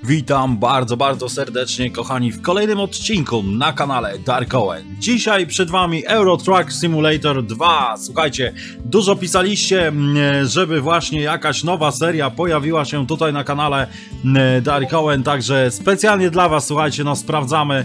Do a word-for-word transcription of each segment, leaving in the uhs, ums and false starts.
Witam bardzo, bardzo serdecznie, kochani, w kolejnym odcinku na kanale Dark Owen. Dzisiaj przed wami Euro Truck Simulator dwa. Słuchajcie, dużo pisaliście, żeby właśnie jakaś nowa seria pojawiła się tutaj na kanale Dark Owen, także specjalnie dla was, słuchajcie, no sprawdzamy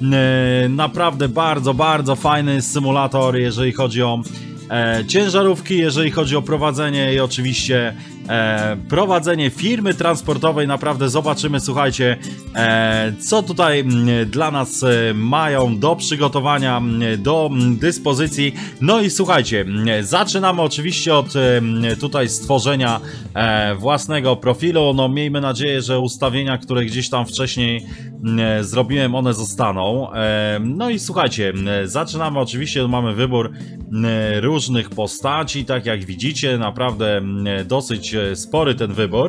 naprawdę bardzo, bardzo fajny symulator, jeżeli chodzi o E, ciężarówki, jeżeli chodzi o prowadzenie i oczywiście e, prowadzenie firmy transportowej. Naprawdę zobaczymy, słuchajcie, e, co tutaj m, dla nas e, mają do przygotowania, m, do m, dyspozycji. No i słuchajcie, m, zaczynamy oczywiście od m, tutaj stworzenia e, własnego profilu. No miejmy nadzieję, że ustawienia, które gdzieś tam wcześniej m, zrobiłem, one zostaną. E, no i słuchajcie, m, zaczynamy oczywiście, mamy wybór m, różnych postaci, tak jak widzicie, naprawdę dosyć spory ten wybór.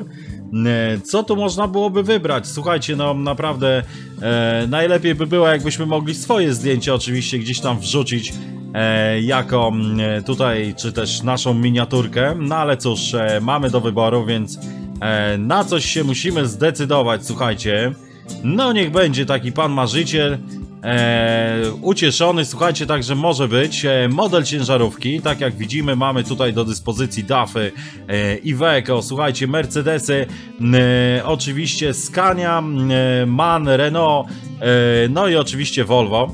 Co tu można byłoby wybrać? Słuchajcie, no naprawdę e, najlepiej by było, jakbyśmy mogli swoje zdjęcie oczywiście gdzieś tam wrzucić e, jako e, tutaj, czy też naszą miniaturkę, no ale cóż, e, mamy do wyboru, więc e, na coś się musimy zdecydować, słuchajcie. No niech będzie taki pan marzyciel. Eee, ucieszony, słuchajcie, także może być e, model ciężarówki, tak jak widzimy, mamy tutaj do dyspozycji DAFy, e, Iveco, słuchajcie, Mercedesy, e, oczywiście Scania, e, MAN, Renault, e, no i oczywiście Volvo.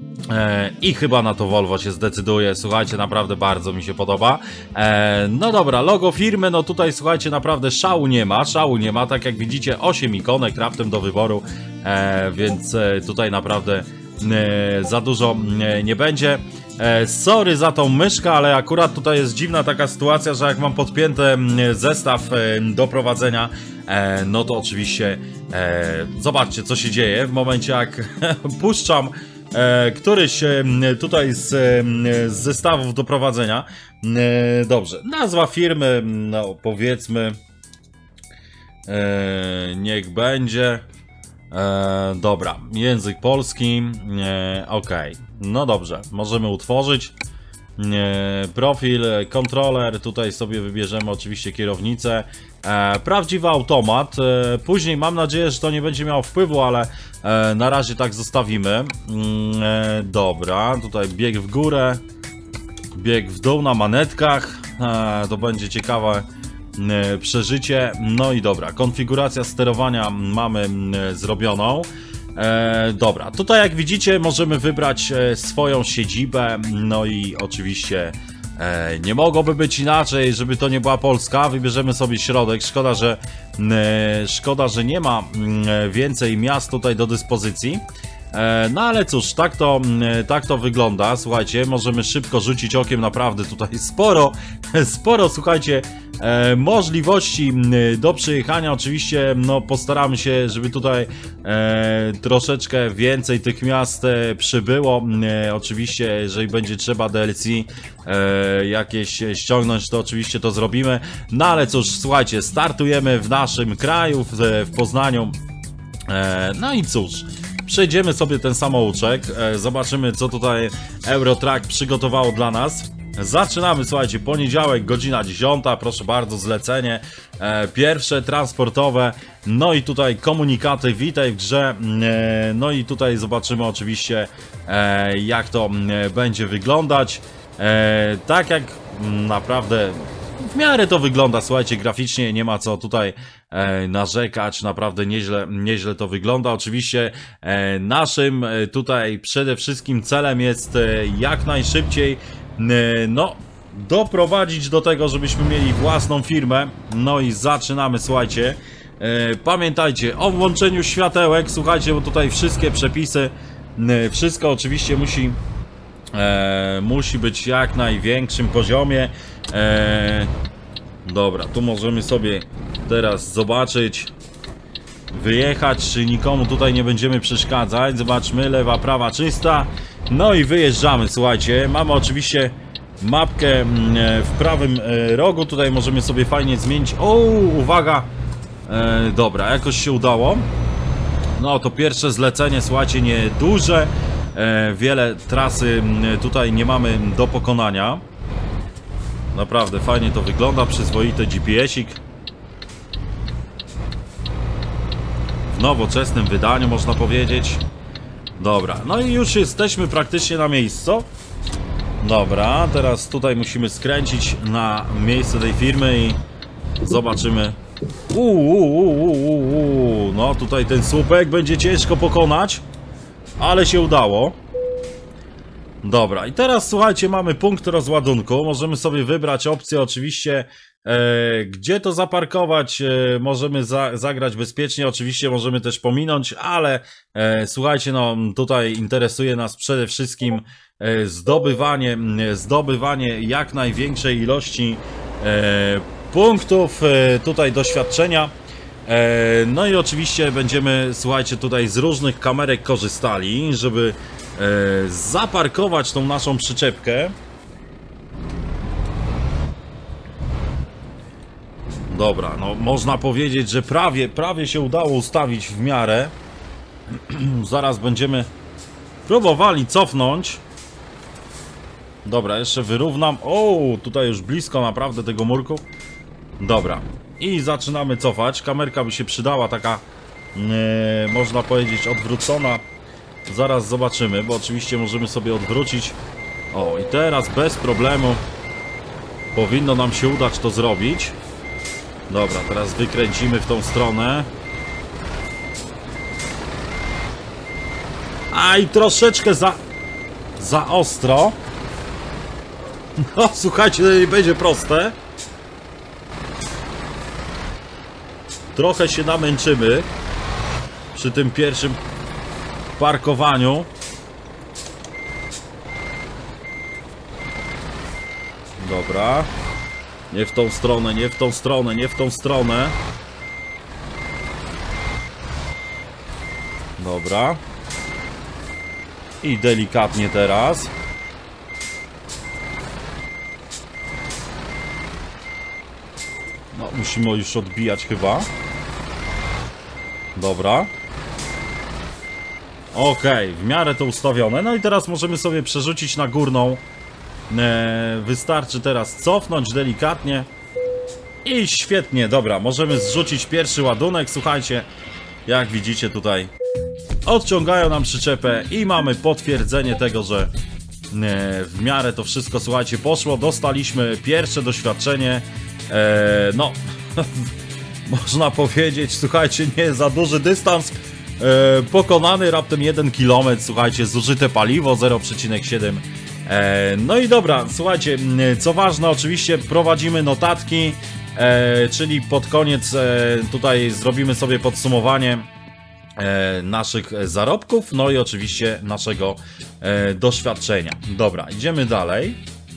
E, I chyba na to Volvo się zdecyduje, słuchajcie, naprawdę bardzo mi się podoba. E, no dobra, logo firmy, no tutaj słuchajcie, naprawdę szału nie ma, szału nie ma, tak jak widzicie, osiem ikonek raptem do wyboru, e, więc e, tutaj naprawdę e, za dużo e, nie będzie. E, sorry za tą myszkę, ale akurat tutaj jest dziwna taka sytuacja, że jak mam podpięty zestaw e, do prowadzenia, e, no to oczywiście e, zobaczcie, co się dzieje w momencie, jak puszczam E, któryś e, tutaj z, e, z zestawów do prowadzenia. E, dobrze, nazwa firmy, no powiedzmy, e, niech będzie. E, dobra, język polski, e, ok, no dobrze, możemy utworzyć e, profil, kontroler, tutaj sobie wybierzemy oczywiście kierownicę. E, prawdziwy automat, e, później mam nadzieję, że to nie będzie miało wpływu, ale e, na razie tak zostawimy. Mm, e, dobra, tutaj bieg w górę, bieg w dół na manetkach, e, to będzie ciekawe e, przeżycie. No i dobra, konfiguracja sterowania mamy e, zrobioną. E, dobra, tutaj jak widzicie możemy wybrać e, swoją siedzibę, no i oczywiście E, nie mogłoby być inaczej, żeby to nie była Polska. Wybierzemy sobie środek. Szkoda, że e, szkoda, że nie ma e, więcej miast tutaj do dyspozycji. E, no ale cóż, tak to, e, tak to wygląda. Słuchajcie, możemy szybko rzucić okiem, naprawdę tutaj sporo, sporo, słuchajcie, e, możliwości do przyjechania. Oczywiście, no postaramy się, żeby tutaj e, troszeczkę więcej tych miast e, przybyło. E, oczywiście, jeżeli będzie trzeba D L C e, jakieś ściągnąć, to oczywiście to zrobimy. No ale cóż, słuchajcie, startujemy w naszym kraju, w, w Poznaniu. E, no i cóż, przejdziemy sobie ten samouczek, e, zobaczymy, co tutaj Euro Truck przygotowało dla nas. Zaczynamy, słuchajcie, poniedziałek, godzina dziesiąta, proszę bardzo, zlecenie e, pierwsze transportowe, no i tutaj komunikaty, witaj w grze, e, no i tutaj zobaczymy oczywiście, e, jak to e, będzie wyglądać. E, tak jak naprawdę w miarę to wygląda, słuchajcie, graficznie nie ma co tutaj e, narzekać, naprawdę nieźle, nieźle to wygląda. Oczywiście e, naszym e, tutaj przede wszystkim celem jest e, jak najszybciej e, no doprowadzić do tego, żebyśmy mieli własną firmę. No i zaczynamy, słuchajcie. E, pamiętajcie o włączeniu światełek, słuchajcie, bo tutaj wszystkie przepisy, e, wszystko oczywiście musi E, musi być jak największym poziomie. e, Dobra, tu możemy sobie teraz zobaczyć, wyjechać, czy nikomu tutaj nie będziemy przeszkadzać. Zobaczmy, lewa, prawa czysta. No i wyjeżdżamy, słuchajcie. Mamy oczywiście mapkę w prawym rogu. Tutaj możemy sobie fajnie zmienić. O, uwaga, e, dobra, jakoś się udało. No to pierwsze zlecenie, słuchajcie, nieduże. E, wiele trasy tutaj nie mamy do pokonania. Naprawdę fajnie to wygląda, przyzwoity G P S-ik. nowoczesnym wydaniu, można powiedzieć. Dobra, no i już jesteśmy praktycznie na miejscu. Dobra, teraz tutaj musimy skręcić na miejsce tej firmy i zobaczymy. Uuu, no tutaj ten słupek będzie ciężko pokonać, ale się udało. Dobra, i teraz słuchajcie, mamy punkt rozładunku. Możemy sobie wybrać opcję oczywiście, e, gdzie to zaparkować. E, możemy za, zagrać bezpiecznie, oczywiście możemy też pominąć, ale e, słuchajcie, no tutaj interesuje nas przede wszystkim e, zdobywanie, zdobywanie jak największej ilości e, punktów e, tutaj doświadczenia. E, no i oczywiście będziemy, słuchajcie, tutaj z różnych kamerek korzystali, żeby E, zaparkować tą naszą przyczepkę. Dobra, no można powiedzieć, że prawie, prawie się udało ustawić w miarę. Zaraz będziemy próbowali cofnąć. Dobra, jeszcze wyrównam. O, tutaj już blisko naprawdę tego murku. Dobra, i zaczynamy cofać. Kamerka by się przydała, taka e, można powiedzieć odwrócona. Zaraz zobaczymy, bo oczywiście możemy sobie odwrócić. O, i teraz bez problemu powinno nam się udać to zrobić. Dobra, teraz wykręcimy w tą stronę. Aj, troszeczkę za... za ostro. No, słuchajcie, to nie będzie proste. Trochę się namęczymy przy tym pierwszym parkowaniu. Dobra. Nie w tą stronę, nie w tą stronę, nie w tą stronę. Dobra. I delikatnie teraz. No, musimy już odbijać chyba. Dobra. Okej, w miarę to ustawione. No i teraz możemy sobie przerzucić na górną. E, wystarczy teraz cofnąć delikatnie. I świetnie, dobra, możemy zrzucić pierwszy ładunek. Słuchajcie, jak widzicie tutaj odciągają nam przyczepę i mamy potwierdzenie tego, że e, w miarę to wszystko, słuchajcie, poszło. Dostaliśmy pierwsze doświadczenie. E, no, można powiedzieć, słuchajcie, nie za duży dystans. E, pokonany, raptem jeden kilometr, słuchajcie, zużyte paliwo zero przecinek siedem. E, no i dobra, słuchajcie, co ważne, oczywiście prowadzimy notatki, e, czyli pod koniec e, tutaj zrobimy sobie podsumowanie e, naszych zarobków, no i oczywiście naszego e, doświadczenia. Dobra, idziemy dalej.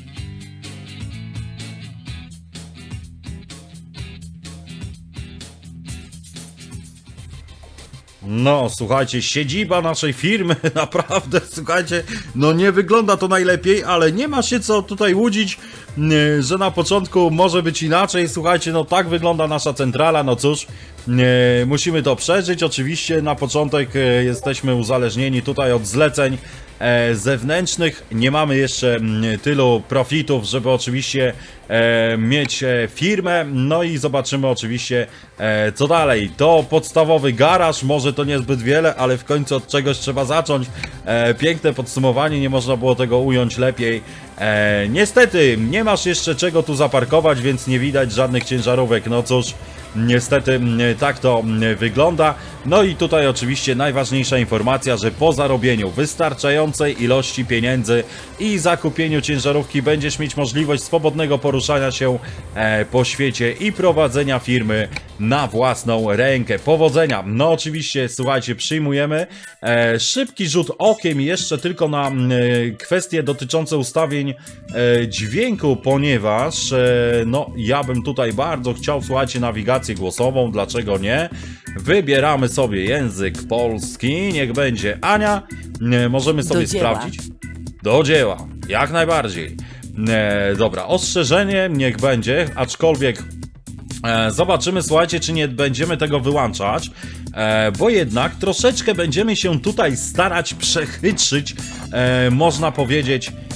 No, słuchajcie, siedziba naszej firmy, naprawdę, słuchajcie, no nie wygląda to najlepiej, ale nie ma się co tutaj łudzić, że na początku może być inaczej. Słuchajcie, no tak wygląda nasza centrala, no cóż, musimy to przeżyć. Oczywiście na początek jesteśmy uzależnieni tutaj od zleceń zewnętrznych. Nie mamy jeszcze tylu profitów, żeby oczywiście mieć firmę. No i zobaczymy oczywiście, co dalej. To podstawowy garaż, może to niezbyt wiele, ale w końcu od czegoś trzeba zacząć. Piękne podsumowanie, nie można było tego ująć lepiej. Niestety, nie masz jeszcze czego tu zaparkować, więc nie widać żadnych ciężarówek. No cóż, niestety tak to wygląda. No i tutaj oczywiście najważniejsza informacja, że po zarobieniu wystarczającej ilości pieniędzy i zakupieniu ciężarówki będziesz mieć możliwość swobodnego poruszania się po świecie i prowadzenia firmy na własną rękę. Powodzenia! No oczywiście, słuchajcie, przyjmujemy. Szybki rzut okiem jeszcze tylko na kwestie dotyczące ustawień dźwięku, ponieważ no ja bym tutaj bardzo chciał, słuchajcie, nawigację głosową, dlaczego nie? Wybieramy sobie język polski, niech będzie Ania. Możemy sobie Do dzieła. sprawdzić. Do dzieła, jak najbardziej. E, dobra, ostrzeżenie niech będzie, aczkolwiek e, zobaczymy, słuchajcie, czy nie będziemy tego wyłączać, e, bo jednak troszeczkę będziemy się tutaj starać przechytrzyć, e, można powiedzieć,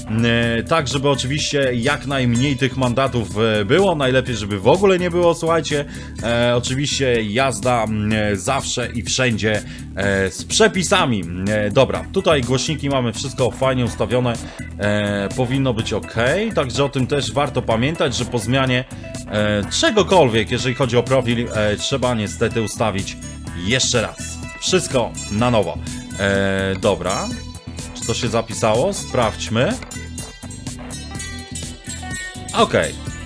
tak żeby oczywiście jak najmniej tych mandatów było, najlepiej żeby w ogóle nie było, słuchajcie. E, oczywiście jazda zawsze i wszędzie e, z przepisami. E, dobra, tutaj głośniki mamy wszystko fajnie ustawione, e, powinno być ok, także o tym też warto pamiętać, że po zmianie e, czegokolwiek, jeżeli chodzi o profil, e, trzeba niestety ustawić jeszcze raz. Wszystko na nowo. E, dobra, czy to się zapisało? Sprawdźmy. Ok.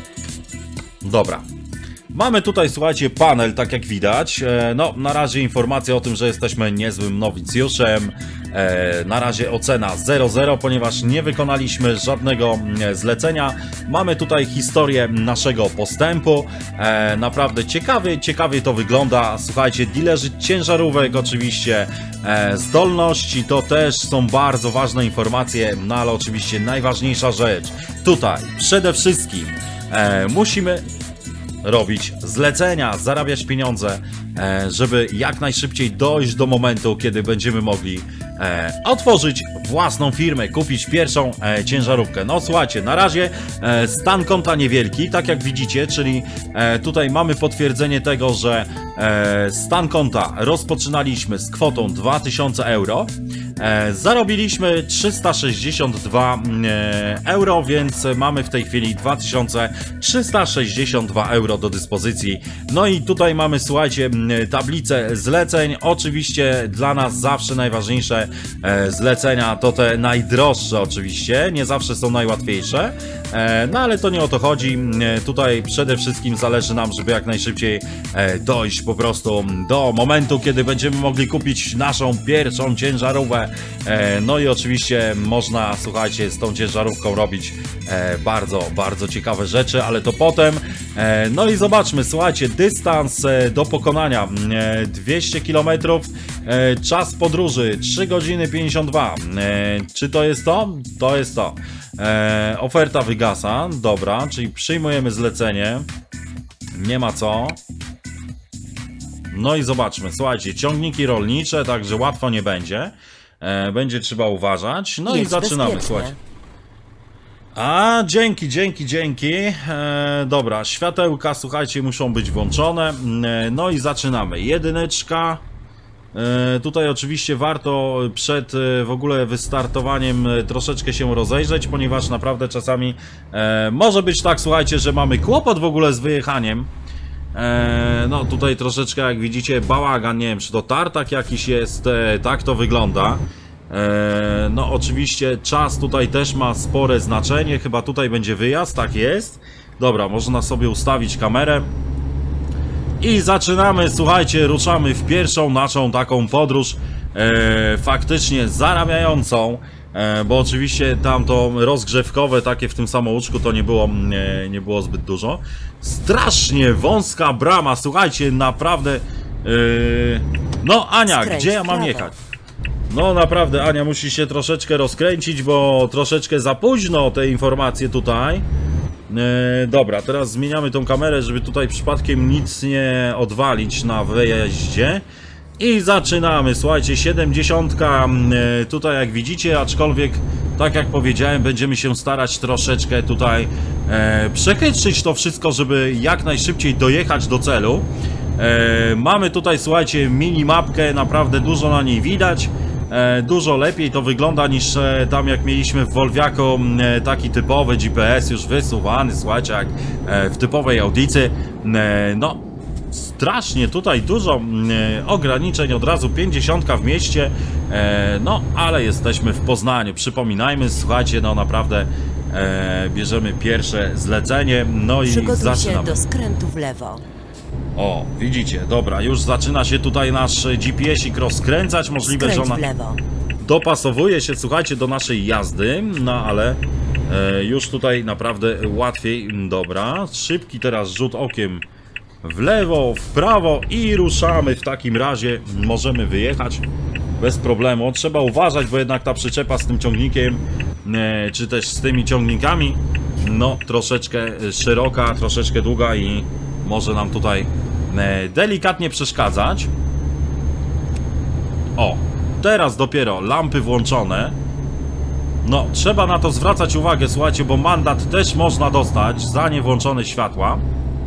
Dobra. Mamy tutaj, słuchajcie, panel, tak jak widać. E, no, na razie informacja o tym, że jesteśmy niezłym nowicjuszem. E, na razie ocena zero zero, ponieważ nie wykonaliśmy żadnego zlecenia. Mamy tutaj historię naszego postępu. E, naprawdę ciekawie, ciekawie to wygląda. Słuchajcie, dealerzy ciężarówek oczywiście, e, zdolności to też są bardzo ważne informacje, no ale oczywiście najważniejsza rzecz tutaj przede wszystkim e, musimy robić zlecenia, zarabiać pieniądze, żeby jak najszybciej dojść do momentu, kiedy będziemy mogli otworzyć własną firmę, kupić pierwszą ciężarówkę. No słuchajcie, na razie stan konta niewielki, tak jak widzicie, czyli tutaj mamy potwierdzenie tego, że stan konta rozpoczynaliśmy z kwotą dwa tysiące euro, zarobiliśmy trzysta sześćdziesiąt dwa euro, więc mamy w tej chwili dwa tysiące trzysta sześćdziesiąt dwa euro do dyspozycji. No i tutaj mamy, słuchajcie, tablicę zleceń. Oczywiście dla nas zawsze najważniejsze zlecenia to te najdroższe oczywiście, nie zawsze są najłatwiejsze, no ale to nie o to chodzi. Tutaj przede wszystkim zależy nam, żeby jak najszybciej dojść po prostu do momentu, kiedy będziemy mogli kupić naszą pierwszą ciężarówkę. No i oczywiście można, słuchajcie, z tą ciężarówką robić bardzo, bardzo ciekawe rzeczy, ale to potem. No i zobaczmy, słuchajcie, dystans do pokonania dwieście kilometrów, czas podróży trzy godziny pięćdziesiąt dwa. Czy to jest to? To jest to. Oferta wygasa, dobra, czyli przyjmujemy zlecenie, nie ma co. No i zobaczmy, słuchajcie, ciągniki rolnicze, także łatwo nie będzie. Będzie trzeba uważać. No jest i zaczynamy, bezpieczne. Słuchajcie. A, dzięki, dzięki, dzięki. E, dobra, światełka, słuchajcie, muszą być włączone. E, no i zaczynamy. Jedyneczka. E, tutaj oczywiście warto przed e, w ogóle wystartowaniem e, troszeczkę się rozejrzeć, ponieważ naprawdę czasami e, może być tak, słuchajcie, że mamy kłopot w ogóle z wyjechaniem. E, no tutaj troszeczkę, jak widzicie, bałagan, nie wiem, czy to tartak jakiś jest, e, tak to wygląda. E, no oczywiście czas tutaj też ma spore znaczenie, chyba tutaj będzie wyjazd, tak jest. Dobra, można sobie ustawić kamerę. I zaczynamy, słuchajcie, ruszamy w pierwszą naszą taką podróż e, faktycznie zarabiającą. E, bo oczywiście tamto rozgrzewkowe takie w tym samouczku to nie było, nie, nie było zbyt dużo. Strasznie wąska brama, słuchajcie, naprawdę. E, no Ania, Skręć gdzie ja mam jechać? No naprawdę, Ania musi się troszeczkę rozkręcić, bo troszeczkę za późno te informacje tutaj. E, dobra, teraz zmieniamy tą kamerę, żeby tutaj przypadkiem nic nie odwalić na wyjeździe. I zaczynamy, słuchajcie, siedemdziesiątka e, tutaj jak widzicie, aczkolwiek tak jak powiedziałem, będziemy się starać troszeczkę tutaj e, przechytrzyć to wszystko, żeby jak najszybciej dojechać do celu. E, mamy tutaj, słuchajcie, minimapkę, naprawdę dużo na niej widać. E, dużo lepiej to wygląda niż e, tam jak mieliśmy w Volviaku e, taki typowy G P S już wysuwany, słuchajcie, jak e, w typowej audycji. E, no, strasznie tutaj dużo e, ograniczeń, od razu pięćdziesiątka w mieście, e, no ale jesteśmy w Poznaniu, przypominajmy, słuchajcie, no naprawdę e, bierzemy pierwsze zlecenie, no i Przygotuj zaczynamy. się do skrętu w lewo. O, widzicie, dobra, już zaczyna się tutaj nasz G P S-ik rozkręcać, możliwe, Skręć że ona w lewo. dopasowuje się, słuchajcie, do naszej jazdy, no ale e, już tutaj naprawdę łatwiej, dobra, szybki teraz rzut okiem w lewo, w prawo i ruszamy w takim razie, możemy wyjechać bez problemu. Trzeba uważać, bo jednak ta przyczepa z tym ciągnikiem, e, czy też z tymi ciągnikami, no troszeczkę szeroka, troszeczkę długa i może nam tutaj e, delikatnie przeszkadzać. O, teraz dopiero lampy włączone. No, trzeba na to zwracać uwagę, słuchajcie, bo mandat też można dostać za niewłączone światła.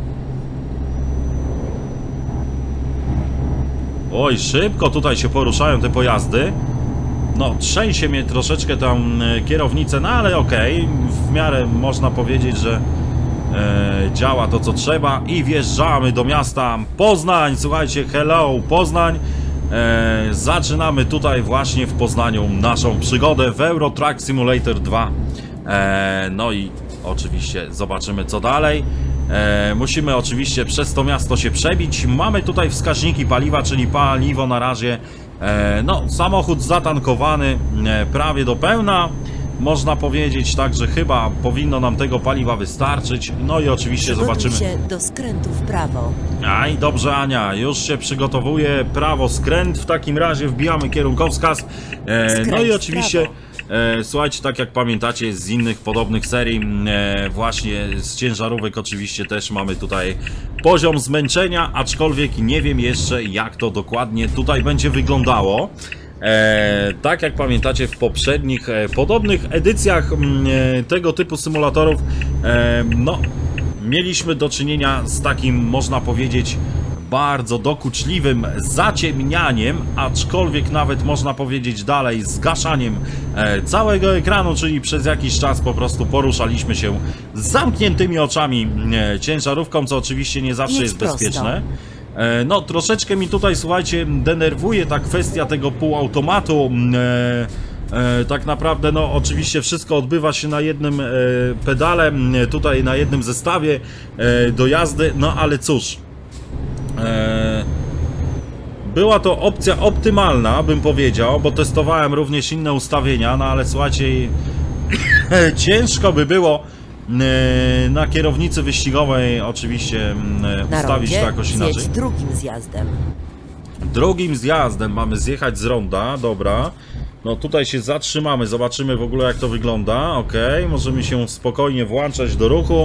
Oj, szybko tutaj się poruszają te pojazdy. No, trzęsie mnie troszeczkę tam kierownicę, no ale okej, okay. W miarę można powiedzieć, że e, działa to co trzeba i wjeżdżamy do miasta Poznań. Słuchajcie, hello Poznań. E, zaczynamy tutaj właśnie w Poznaniu naszą przygodę w Euro Truck Simulator dwa. E, no i oczywiście zobaczymy co dalej. E, musimy oczywiście przez to miasto się przebić. Mamy tutaj wskaźniki paliwa, czyli paliwo na razie, e, no samochód zatankowany e, prawie do pełna, można powiedzieć, także chyba powinno nam tego paliwa wystarczyć. No i oczywiście zobaczymy się do skrętu w prawo. Aj, dobrze Ania, już się przygotowuje, prawo skręt, w takim razie wbijamy kierunkowskaz. E, no i oczywiście E, słuchajcie, tak jak pamiętacie z innych podobnych serii, e, właśnie z ciężarówek oczywiście też mamy tutaj poziom zmęczenia, aczkolwiek nie wiem jeszcze jak to dokładnie tutaj będzie wyglądało. E, tak jak pamiętacie w poprzednich e, podobnych edycjach e, tego typu symulatorów, e, no mieliśmy do czynienia z takim, można powiedzieć, bardzo dokuczliwym zaciemnianiem, aczkolwiek nawet można powiedzieć dalej zgaszaniem e, całego ekranu, czyli przez jakiś czas po prostu poruszaliśmy się z zamkniętymi oczami e, ciężarówką, co oczywiście nie zawsze jest, jest bezpieczne. E, no troszeczkę mi tutaj, słuchajcie, denerwuje ta kwestia tego półautomatu. E, e, tak naprawdę, no oczywiście wszystko odbywa się na jednym e, pedale, tutaj na jednym zestawie e, do jazdy, no ale cóż. Była to opcja optymalna, bym powiedział, bo testowałem również inne ustawienia, no ale słuchajcie, ciężko by było na kierownicy wyścigowej oczywiście ustawić to jakoś inaczej. Drugim zjazdem. Drugim zjazdem mamy zjechać z ronda, dobra. No tutaj się zatrzymamy, zobaczymy w ogóle jak to wygląda, ok, możemy się spokojnie włączać do ruchu.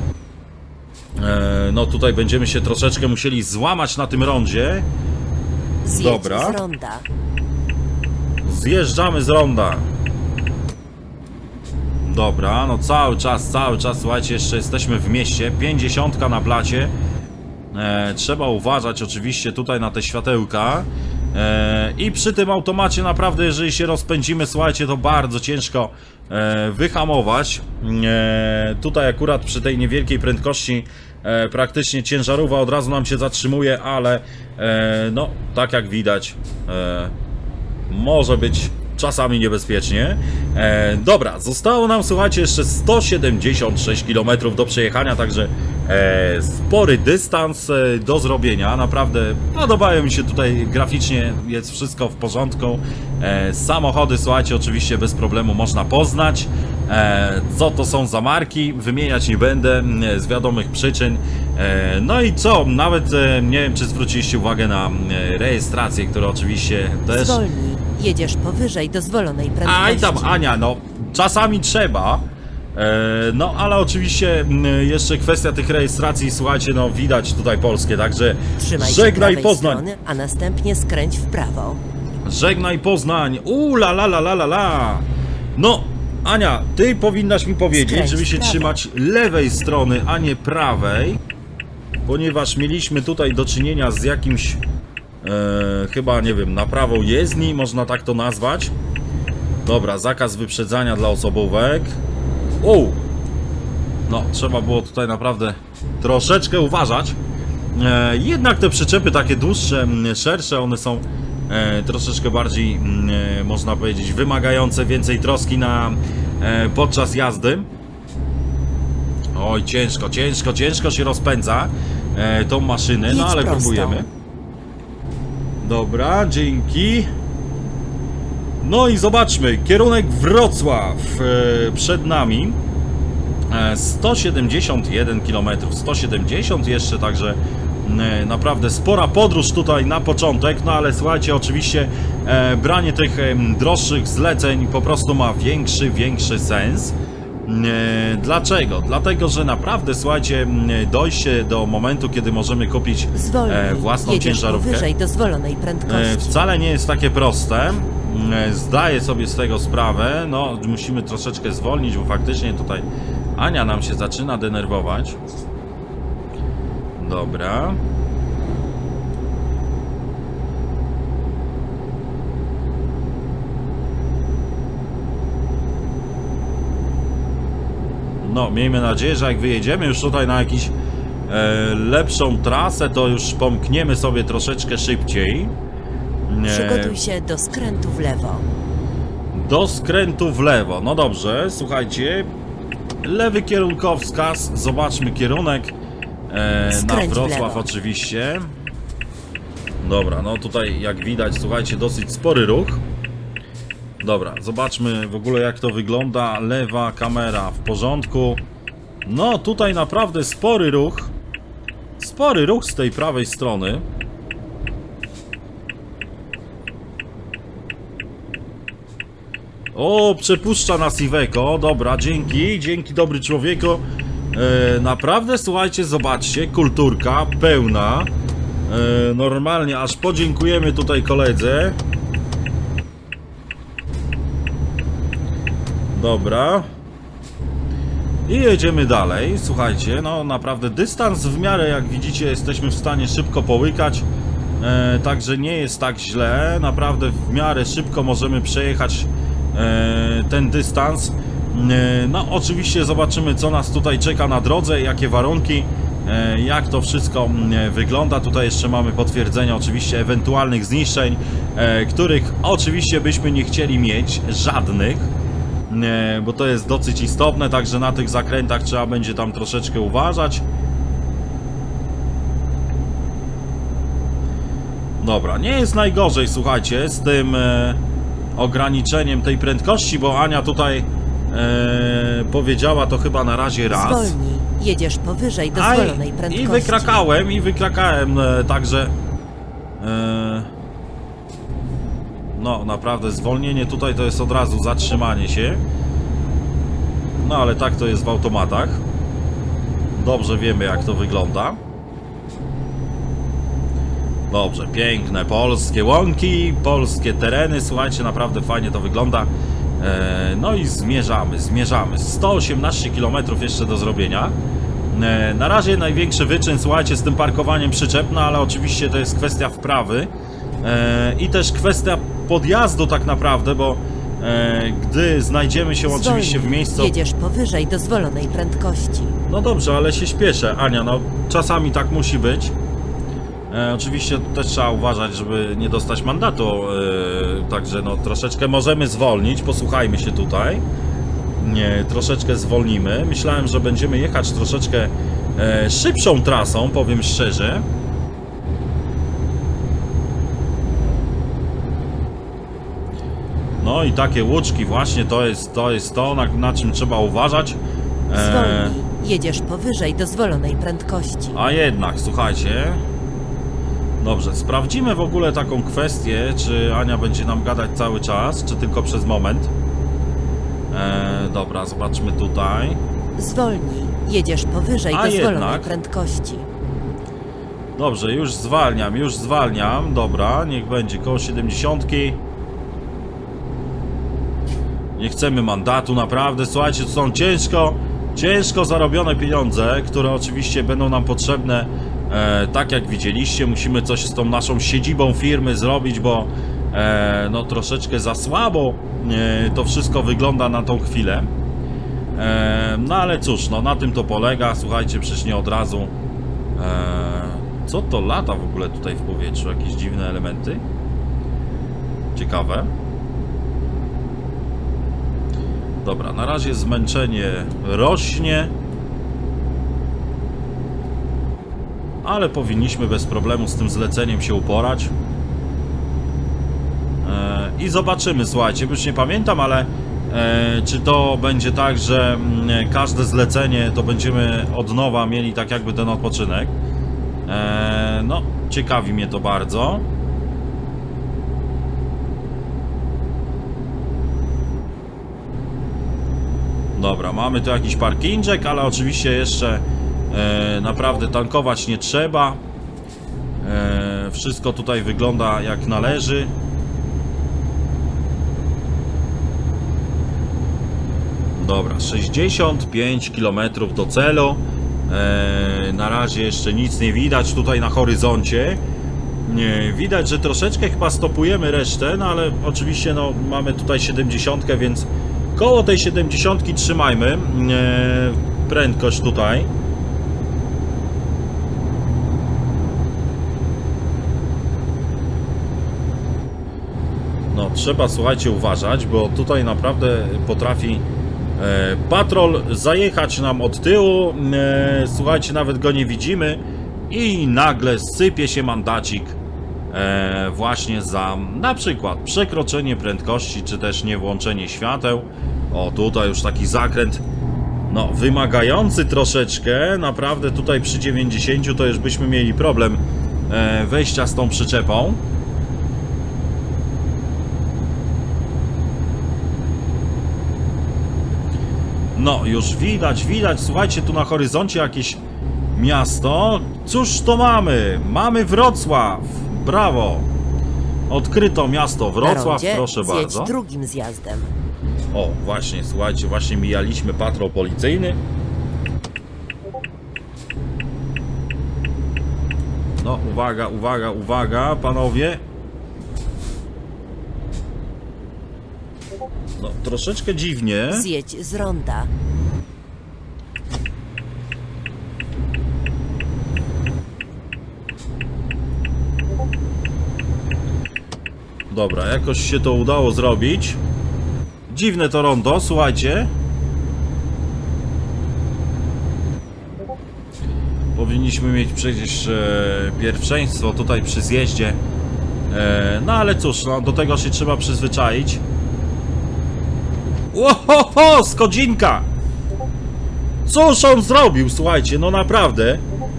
No tutaj będziemy się troszeczkę musieli złamać na tym rondzie. Zjedź dobra. Z ronda. Zjeżdżamy z ronda. Dobra, no cały czas, cały czas, słuchajcie, jeszcze jesteśmy w mieście. Pięćdziesiątka na blacie. e, Trzeba uważać oczywiście tutaj na te światełka. e, I przy tym automacie naprawdę, jeżeli się rozpędzimy, słuchajcie, to bardzo ciężko e, wyhamować. e, Tutaj akurat przy tej niewielkiej prędkości E, praktycznie ciężarówka od razu nam się zatrzymuje, ale e, no, tak jak widać, e, może być czasami niebezpiecznie. E, dobra, zostało nam, słuchajcie, jeszcze sto siedemdziesiąt sześć kilometrów do przejechania, także e, spory dystans e, do zrobienia. Naprawdę podobają mi się tutaj graficznie, jest wszystko w porządku. E, samochody, słuchajcie, oczywiście bez problemu można poznać. E, co to są za marki, wymieniać nie będę e, z wiadomych przyczyn. E, no i co, nawet e, nie wiem, czy zwróciliście uwagę na e, rejestrację, która oczywiście też... Zwolnij, jedziesz powyżej dozwolonej prędkości. Aj tam Ania, no czasami trzeba, e, no ale oczywiście m, jeszcze kwestia tych rejestracji, słuchajcie, no widać tutaj polskie, także Trzymaj żegnaj się Poznań, strony, a następnie skręć w prawo. żegnaj Poznań, uuu la la la la la la. No Ania, ty powinnaś mi powiedzieć, Skręć żeby się prawo. trzymać lewej strony, a nie prawej, ponieważ mieliśmy tutaj do czynienia z jakimś, e, chyba, nie wiem, naprawą jezdni, można tak to nazwać. Dobra, zakaz wyprzedzania dla osobówek. O! No, trzeba było tutaj naprawdę troszeczkę uważać. E, jednak te przyczepy takie dłuższe, szersze, one są e, troszeczkę bardziej, e, można powiedzieć, wymagające, więcej troski na e, podczas jazdy. Oj, ciężko, ciężko, ciężko się rozpędza e, tą maszynę, no ale prostą. próbujemy. Dobra, dzięki. No i zobaczmy, kierunek Wrocław e, przed nami. e, sto siedemdziesiąt jeden kilometrów, sto siedemdziesiąt jeszcze, także e, naprawdę spora podróż tutaj na początek. No ale słuchajcie, oczywiście e, branie tych e, droższych zleceń po prostu ma większy, większy sens. E, dlaczego? Dlatego, że naprawdę, słuchajcie, dojście do momentu, kiedy możemy kupić Zwolnij, e, własną jedziesz ciężarówkę, powyżej dozwolonej prędkości. e, wcale nie jest takie proste. zdaję sobie z tego sprawę. No, musimy troszeczkę zwolnić, bo faktycznie tutaj Ania nam się zaczyna denerwować. Dobra. No, miejmy nadzieję, że jak wyjedziemy już tutaj na jakąś e, lepszą trasę, to już pomkniemy sobie troszeczkę szybciej. Przygotuj się do skrętu w lewo. Do skrętu w lewo. No dobrze, słuchajcie. Lewy kierunkowskaz. Zobaczmy kierunek. E, na Wrocław oczywiście. Dobra, no tutaj jak widać, słuchajcie, dosyć spory ruch. Dobra, zobaczmy w ogóle jak to wygląda. Lewa kamera w porządku. No tutaj naprawdę spory ruch. Spory ruch z tej prawej strony. O, przepuszcza nas Iveco. Dobra, dzięki, dzięki dobry człowieku. e, Naprawdę, słuchajcie, zobaczcie. Kulturka pełna. e, Normalnie, aż podziękujemy tutaj koledze. Dobra. I jedziemy dalej. Słuchajcie, no naprawdę dystans w miarę, jak widzicie, jesteśmy w stanie szybko połykać. e, Także nie jest tak źle. Naprawdę w miarę szybko możemy przejechać e, ten dystans. e, No oczywiście zobaczymy, co nas tutaj czeka na drodze, jakie warunki, e, jak to wszystko e, wygląda. Tutaj jeszcze mamy potwierdzenie oczywiście ewentualnych zniszczeń, e, których oczywiście byśmy nie chcieli mieć żadnych. Nie, bo to jest dosyć istotne, także na tych zakrętach trzeba będzie tam troszeczkę uważać. Dobra, nie jest najgorzej, słuchajcie, z tym e, ograniczeniem tej prędkości, bo Ania tutaj e, powiedziała to chyba na razie raz. Zwolnij, jedziesz powyżej dozwolonej prędkości. I wykrakałem, i wykrakałem, e, także... E, No, naprawdę, zwolnienie tutaj to jest od razu zatrzymanie się. No, ale tak to jest w automatach. Dobrze wiemy, jak to wygląda. Dobrze, piękne polskie łąki, polskie tereny. Słuchajcie, naprawdę fajnie to wygląda. E, no i zmierzamy, zmierzamy. sto osiemnaście kilometrów jeszcze do zrobienia. E, na razie największy wyczyn, słuchajcie, z tym parkowaniem przyczep, no ale oczywiście to jest kwestia wprawy. E, I też kwestia podjazdu tak naprawdę, bo e, gdy znajdziemy się Zwolnij, oczywiście w miejscu... jedziesz powyżej dozwolonej prędkości. No dobrze, ale się śpieszę, Ania, no czasami tak musi być. E, oczywiście też trzeba uważać, żeby nie dostać mandatu, e, także no troszeczkę możemy zwolnić, posłuchajmy się tutaj. Nie, troszeczkę zwolnimy. Myślałem, że będziemy jechać troszeczkę e, szybszą trasą, powiem szczerze. No i takie łuczki właśnie to jest to, jest to na, na czym trzeba uważać. E... Zwolnij, jedziesz powyżej dozwolonej prędkości. A jednak, słuchajcie. Dobrze, sprawdzimy w ogóle taką kwestię, czy Ania będzie nam gadać cały czas, czy tylko przez moment. E... Dobra, zobaczmy tutaj. Zwolnij, jedziesz powyżej A dozwolonej jednak. prędkości. Dobrze, już zwalniam, już zwalniam. Dobra, niech będzie koło siedemdziesiątki. Nie chcemy mandatu, naprawdę. Słuchajcie, to są ciężko, ciężko zarobione pieniądze, które oczywiście będą nam potrzebne. E, tak jak widzieliście, musimy coś z tą naszą siedzibą firmy zrobić, bo e, no troszeczkę za słabo e, to wszystko wygląda na tą chwilę. E, no ale cóż, no na tym to polega. Słuchajcie, przecież nie od razu. E, co to lata w ogóle tutaj w powietrzu? Jakieś dziwne elementy? Ciekawe. Dobra, na razie zmęczenie rośnie, ale powinniśmy bez problemu z tym zleceniem się uporać. E, I zobaczymy, słuchajcie, już nie pamiętam, ale e, czy to będzie tak, że m, każde zlecenie to będziemy od nowa mieli tak jakby ten odpoczynek. E, no, ciekawi mnie to bardzo. Dobra, mamy tu jakiś parkingczek, ale oczywiście jeszcze e, naprawdę tankować nie trzeba. E, wszystko tutaj wygląda jak należy. Dobra, sześćdziesiąt pięć kilometrów do celu. Eee, na razie jeszcze nic nie widać tutaj na horyzoncie. Nie, widać, że troszeczkę chyba stopujemy resztę, no ale oczywiście no, mamy tutaj siedemdziesiątkę, więc koło tej siedemdziesiątki trzymajmy eee, prędkość tutaj. No, trzeba, słuchajcie, uważać, bo tutaj naprawdę potrafi e, patrol zajechać nam od tyłu. E, słuchajcie, nawet go nie widzimy i nagle sypie się mandacik e, właśnie za na przykład przekroczenie prędkości, czy też niewłączenie świateł. O, tutaj już taki zakręt, no, wymagający troszeczkę. Naprawdę tutaj przy dziewięćdziesięciu to już byśmy mieli problem e, wejścia z tą przyczepą. No, już widać, widać, słuchajcie, tu na horyzoncie jakieś miasto. Cóż to mamy? Mamy Wrocław. Brawo. Odkryto miasto Wrocław, Na rondzie proszę zjedź bardzo. drugim zjazdem. O, właśnie, słuchajcie, właśnie mijaliśmy patrol policyjny. No, uwaga, uwaga, uwaga, panowie. No, troszeczkę dziwnie. Zjedź z ronda. Dobra, jakoś się to udało zrobić. Dziwne to rondo, słuchajcie. Powinniśmy mieć przecież e, pierwszeństwo tutaj przy zjeździe. E, no ale cóż, no, do tego się trzeba przyzwyczaić. Ohoho, Skodzinka! Cóż on zrobił, słuchajcie, no naprawdę.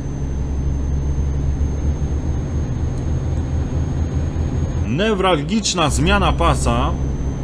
Newralgiczna zmiana pasa.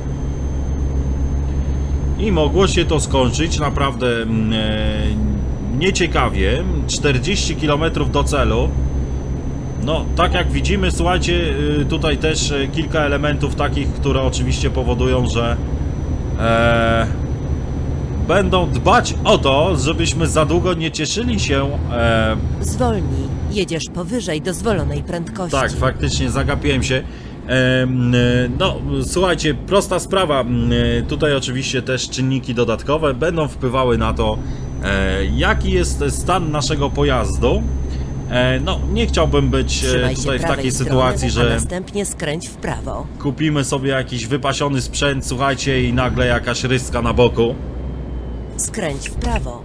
I mogło się to skończyć naprawdę e, nieciekawie. czterdzieści kilometrów do celu. No, tak jak widzimy, słuchajcie, tutaj też kilka elementów takich, które oczywiście powodują, że e, będą dbać o to, żebyśmy za długo nie cieszyli się. E, Zwolnij. Jedziesz powyżej dozwolonej prędkości. tak, faktycznie zagapiłem się. No, słuchajcie, prosta sprawa. Tutaj oczywiście też czynniki dodatkowe będą wpływały na to, jaki jest stan naszego pojazdu. No, nie chciałbym być Trzymaj tutaj się w takiej strony, sytuacji, a że następnie skręć w prawo. kupimy sobie jakiś wypasiony sprzęt, słuchajcie, i nagle jakaś ryska na boku. Skręć w prawo.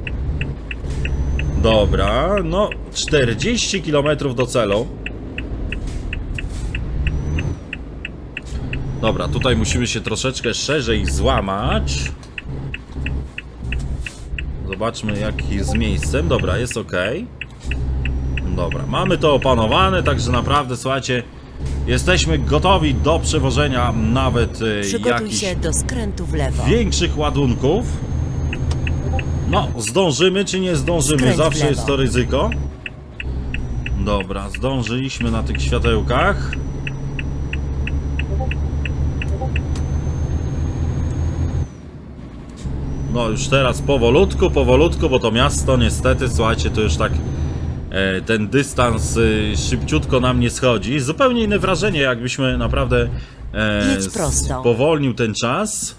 Dobra, no, czterdzieści kilometrów do celu. Dobra, tutaj musimy się troszeczkę szerzej złamać. Zobaczmy, jak jest z miejscem. Dobra, jest ok. Dobra, mamy to opanowane, także naprawdę, słuchajcie, jesteśmy gotowi do przewożenia nawet Przygotuj jakichś się do skrętu w lewo. większych ładunków. No, zdążymy czy nie zdążymy? Skręć w Zawsze lewo. jest to ryzyko. Dobra, zdążyliśmy na tych światełkach. No już teraz powolutku, powolutku, bo to miasto niestety, słuchajcie, to już tak e, ten dystans e, szybciutko nam nie schodzi. Zupełnie inne wrażenie, jakbyśmy naprawdę e, Jedź prosto. spowolnił ten czas.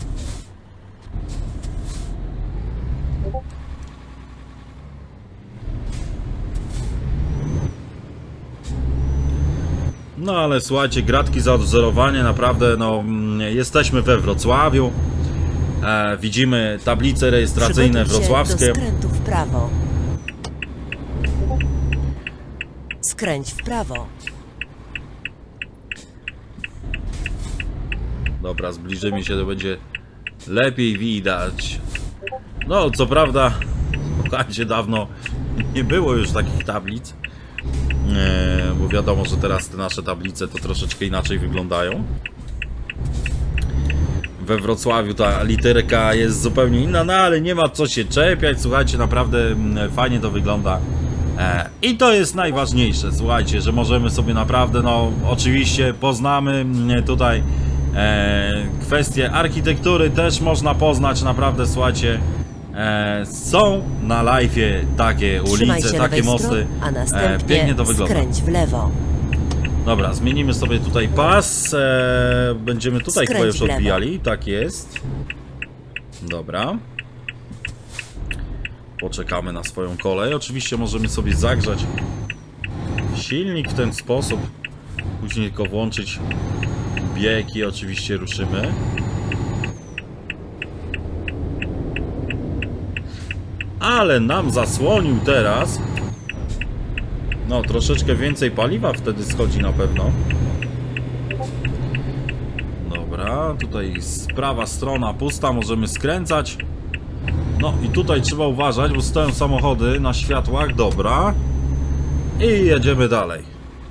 No ale słuchajcie, gratki za odwzorowanie, naprawdę no jesteśmy we Wrocławiu. E, widzimy tablice rejestracyjne Przygotuj się wrocławskie. do skrętu w prawo. Skręć w prawo. Dobra, zbliżymy się, to będzie lepiej widać. No, co prawda, słuchajcie, dawno nie było już takich tablic. E, bo wiadomo, że teraz te nasze tablice to troszeczkę inaczej wyglądają. We Wrocławiu ta literka jest zupełnie inna, no ale nie ma co się czepiać, słuchajcie, naprawdę fajnie to wygląda. E, I to jest najważniejsze, słuchajcie, że możemy sobie naprawdę, no oczywiście poznamy tutaj E, kwestie architektury też można poznać, naprawdę, słuchajcie. E, są na live'ie takie Trzymaj ulice, się takie lewej mosty. strony, a następnie E, pięknie to wygląda. skręć w lewo. Dobra, zmienimy sobie tutaj pas. E, będziemy tutaj Skręć chyba już w lewo. odbijali. Tak jest. Dobra. Poczekamy na swoją kolej. Oczywiście możemy sobie zagrzać silnik w ten sposób. Później tylko włączyć bieg i oczywiście ruszymy. Ale nam zasłonił teraz. No, troszeczkę więcej paliwa wtedy schodzi na pewno. Dobra, tutaj prawa strona pusta, możemy skręcać. No i tutaj trzeba uważać, bo stoją samochody na światłach, dobra. I jedziemy dalej.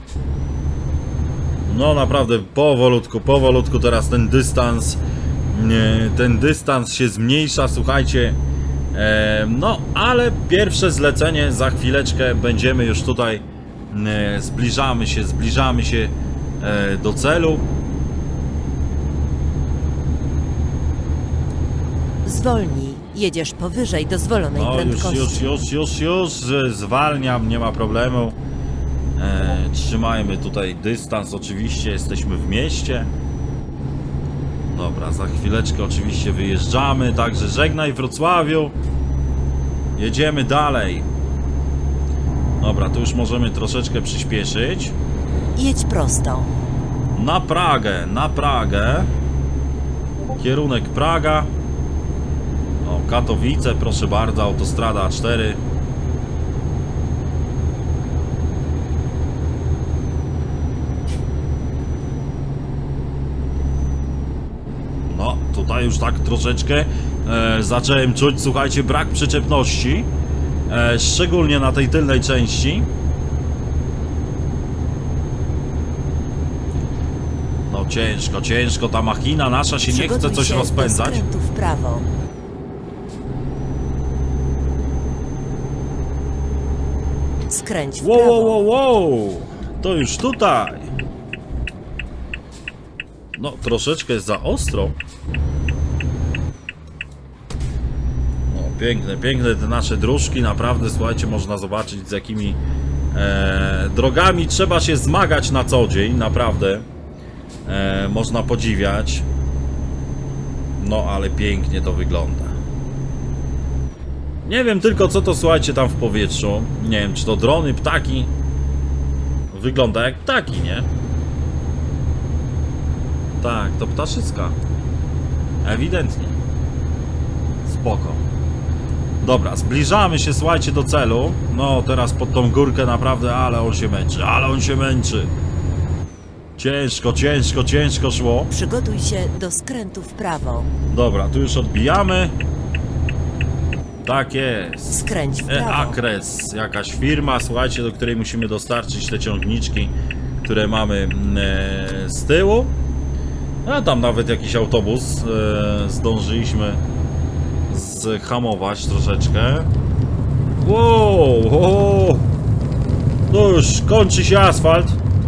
No naprawdę powolutku, powolutku teraz ten dystans, ten dystans się zmniejsza, słuchajcie. E, no, ale pierwsze zlecenie za chwileczkę będziemy już tutaj, e, zbliżamy się, zbliżamy się e, do celu. Zwolnij, jedziesz powyżej dozwolonej No już, prędkości. już, już, już, już, zwalniam, nie ma problemu. E, trzymajmy tutaj dystans, oczywiście jesteśmy w mieście. Dobra, za chwileczkę oczywiście wyjeżdżamy, także żegnaj Wrocławiu. Jedziemy dalej. Dobra, tu już możemy troszeczkę przyspieszyć. Jedź prosto. Na Pragę, na Pragę. Kierunek Praga. O, Katowice, proszę bardzo, autostrada A cztery. No, tutaj już tak troszeczkę e, zacząłem czuć, słuchajcie, brak przyczepności. E, szczególnie na tej tylnej części. No ciężko, ciężko, ta machina nasza się nie chce Przygotuj coś się rozpędzać. do skrętu w prawo. Skręć w Wow, prawo. wow, wow, wow, to już tutaj. No, troszeczkę jest za ostro. No, piękne, piękne te nasze dróżki, naprawdę, słuchajcie, można zobaczyć, z jakimi e, drogami trzeba się zmagać na co dzień, naprawdę. E, można podziwiać. No, ale pięknie to wygląda. Nie wiem tylko, co to, słuchajcie, tam w powietrzu. Nie wiem, czy to drony, ptaki. Wygląda jak ptaki, nie? Tak, to ptaszyska. Ewidentnie. Spoko. Dobra, zbliżamy się, słuchajcie, do celu. No, teraz pod tą górkę naprawdę, ale on się męczy, ale on się męczy. Ciężko, ciężko, ciężko szło. Przygotuj się do skrętu w prawo. Dobra, tu już odbijamy. Tak jest. Skręć w prawo. E-Akres, jakaś firma, słuchajcie, do której musimy dostarczyć te ciągniczki, które mamy e, z tyłu. A tam nawet jakiś autobus e, zdążyliśmy zhamować troszeczkę. Wow, wow. No już kończy się asfalt.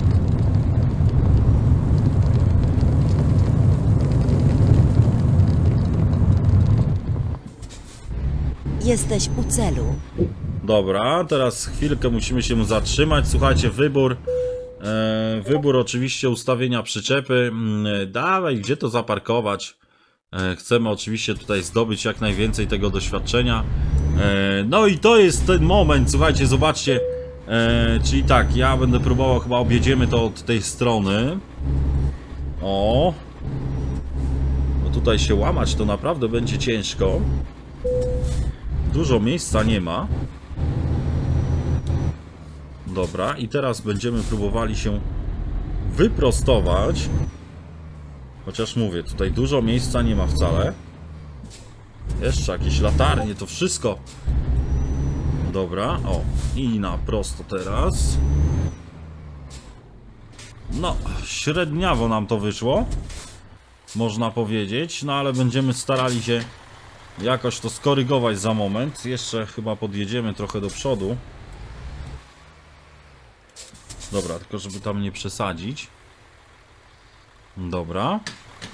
Jesteś u celu. Dobra, teraz chwilkę musimy się zatrzymać. Słuchajcie, wybór. E, wybór oczywiście ustawienia przyczepy. E, dawaj, gdzie to zaparkować? E, chcemy oczywiście tutaj zdobyć jak najwięcej tego doświadczenia. E, no i to jest ten moment, słuchajcie, zobaczcie. E, czyli tak, ja będę próbował, chyba objedziemy to od tej strony. O. No tutaj się łamać to naprawdę będzie ciężko. Dużo miejsca nie ma. Dobra, i teraz będziemy próbowali się wyprostować. Chociaż mówię, tutaj dużo miejsca nie ma wcale. Jeszcze jakieś latarnie, to wszystko. Dobra, o, i na prosto teraz. No, średniawo nam to wyszło, można powiedzieć, no ale będziemy starali się jakoś to skorygować za moment. Jeszcze chyba podjedziemy trochę do przodu. Dobra, tylko żeby tam nie przesadzić. Dobra.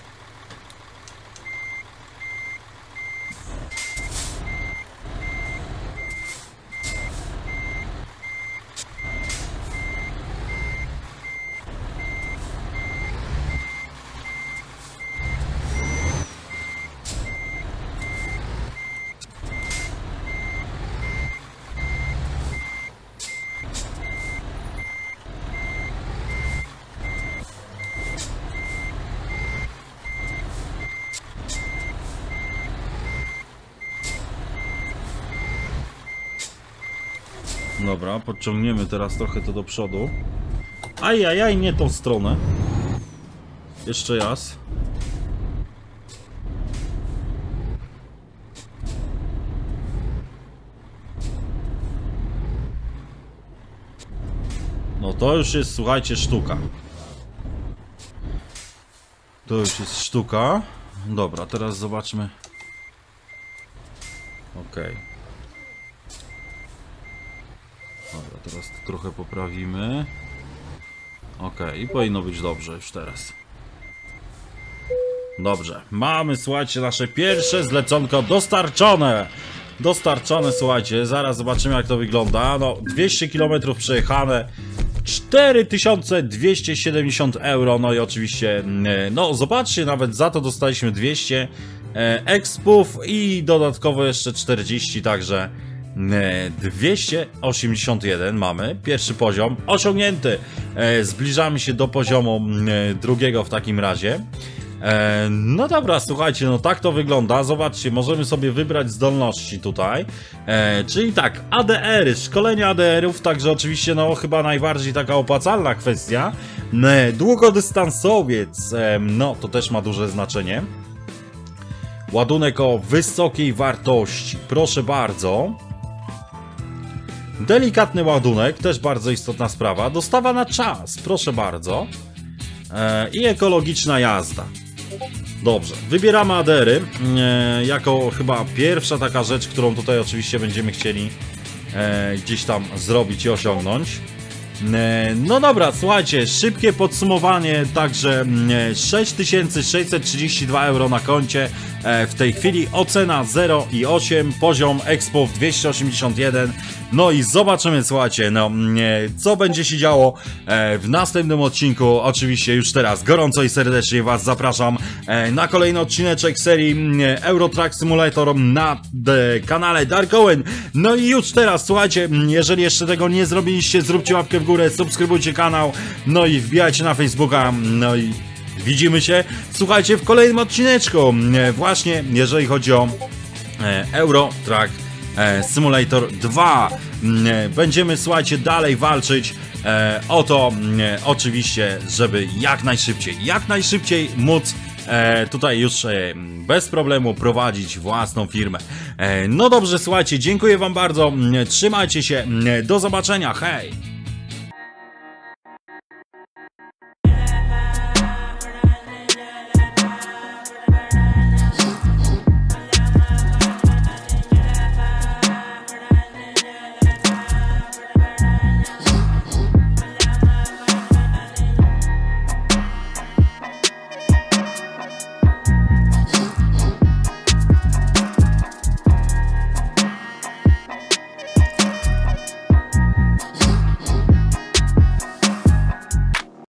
Dobra, podciągniemy teraz trochę to do przodu. Ajajaj, nie tą stronę. Jeszcze raz. No to już jest, słuchajcie, sztuka. To już jest sztuka. Dobra, teraz zobaczmy. Okej. Okay. Dobra, teraz to trochę poprawimy. Okej, okay, i powinno być dobrze już teraz. Dobrze, mamy, słuchajcie, nasze pierwsze zleconko dostarczone. Dostarczone, słuchajcie, zaraz zobaczymy, jak to wygląda. No, dwieście kilometrów przejechane, cztery tysiące dwieście siedemdziesiąt euro, no i oczywiście, no zobaczcie, nawet za to dostaliśmy dwieście e, expów i dodatkowo jeszcze czterdzieści, także e, dwieście osiemdziesiąt jeden mamy, pierwszy poziom osiągnięty. E, zbliżamy się do poziomu e, drugiego w takim razie. E, no dobra, słuchajcie, no tak to wygląda. Zobaczcie, możemy sobie wybrać zdolności tutaj, e, czyli tak, A D R-y, szkolenie A D R-ów, także oczywiście no chyba najbardziej taka opłacalna kwestia. e, Długodystansowiec, e, no to też ma duże znaczenie. Ładunek o wysokiej wartości, proszę bardzo. Delikatny ładunek, też bardzo istotna sprawa. Dostawa na czas, proszę bardzo. e, I ekologiczna jazda. Dobrze, wybieramy A D R-y e, jako chyba pierwsza taka rzecz, którą tutaj oczywiście będziemy chcieli e, gdzieś tam zrobić i osiągnąć. E, no dobra, słuchajcie, szybkie podsumowanie, także e, sześć tysięcy sześćset trzydzieści dwa euro na koncie e, w tej chwili, ocena zero i osiem, poziom expów dwieście osiemdziesiąt jeden. No i zobaczymy, słuchajcie, no, co będzie się działo w następnym odcinku. Oczywiście już teraz gorąco i serdecznie Was zapraszam na kolejny odcineczek serii Euro Truck Simulator na kanale Dark Owen. No i już teraz, słuchajcie, jeżeli jeszcze tego nie zrobiliście, zróbcie łapkę w górę, subskrybujcie kanał, no i wbijajcie na Facebooka, no i widzimy się, słuchajcie, w kolejnym odcineczku, właśnie jeżeli chodzi o Euro Truck Simulator dwa. Będziemy, słuchajcie, dalej walczyć e, o to, e, oczywiście, żeby jak najszybciej, jak najszybciej móc e, tutaj już e, bez problemu prowadzić własną firmę. E, no dobrze, słuchajcie, dziękuję Wam bardzo, trzymajcie się, do zobaczenia, hej!